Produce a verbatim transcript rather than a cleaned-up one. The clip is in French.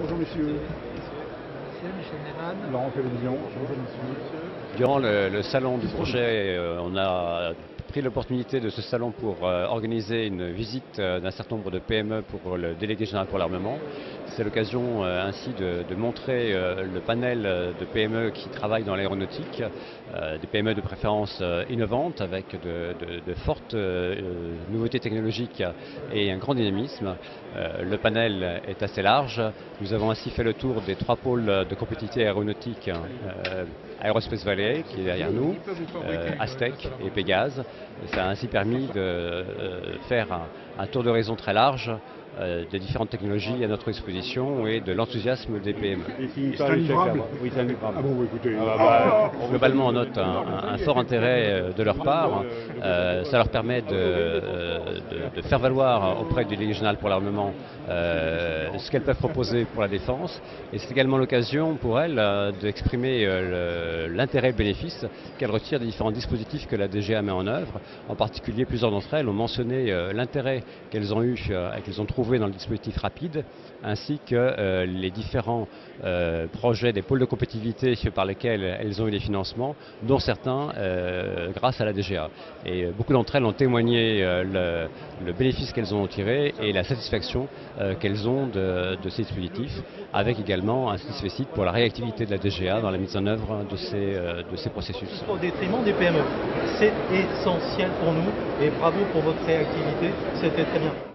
Bonjour messieurs. Monsieur Michel Neyman. Laurent Télévision. Bonjour messieurs. Durant le, le salon du projet, euh, on a pris l'opportunité de ce salon pour euh, organiser une visite euh, d'un certain nombre de P M E pour le délégué général pour l'armement. C'est l'occasion euh, ainsi de, de montrer euh, le panel de P M E qui travaillent dans l'aéronautique, euh, des P M E de préférence euh, innovantes avec de, de, de fortes euh, nouveautés technologiques et un grand dynamisme. Euh, le panel est assez large. Nous avons ainsi fait le tour des trois pôles de compétitivité aéronautique, euh, Aerospace Valley qui est derrière nous, euh, Aztec et Pégase. Et ça a ainsi permis de euh, faire un, un tour d'horizon très large euh, des différentes technologies à notre disposition et de l'enthousiasme des P M E. C'est un livrable. Oui, c'est un livrable. Ah bon, écoutez. Ah bah, bah, globalement, on note un, un, un fort intérêt de leur part. Euh, ça leur permet de, de, de faire valoir auprès du délégué général pour l'armement euh, ce qu'elles peuvent proposer pour la défense. Et c'est également l'occasion pour elles euh, d'exprimer euh, l'intérêt et le bénéfice qu'elles retirent des différents dispositifs que la D G A met en œuvre. En particulier, plusieurs d'entre elles ont mentionné euh, l'intérêt qu'elles ont eu euh, et qu'elles ont trouvé dans le dispositif rapide, ainsi que euh, les différents euh, projets des pôles de compétitivité par lesquels elles ont eu des financements, dont certains euh, grâce à la D G A. Et euh, beaucoup d'entre elles ont témoigné euh, le, le bénéfice qu'elles ont tiré et la satisfaction euh, qu'elles ont de, de ces dispositifs, avec également un satisfecit pour la réactivité de la D G A dans la mise en œuvre de ces, euh, de ces processus. Au détriment des P M E. C'est essentiel pour nous et bravo pour votre réactivité, c'était très bien.